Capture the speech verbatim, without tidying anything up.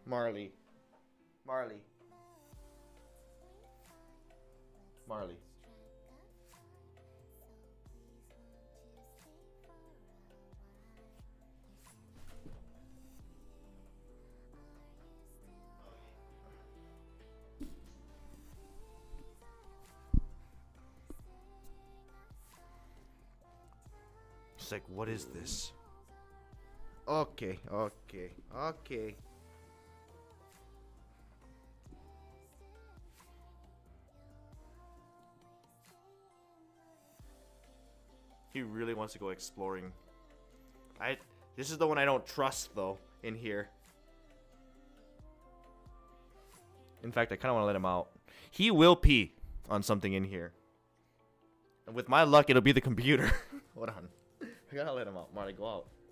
Marely. Marely. Marely. She's like, what is this? Okay, okay, okay. He really wants to go exploring. I. This is the one I don't trust, though, in here. In fact, I kind of want to let him out. He will pee on something in here. And with my luck, it'll be the computer. Hold on. I gotta let him out. Marley, go out.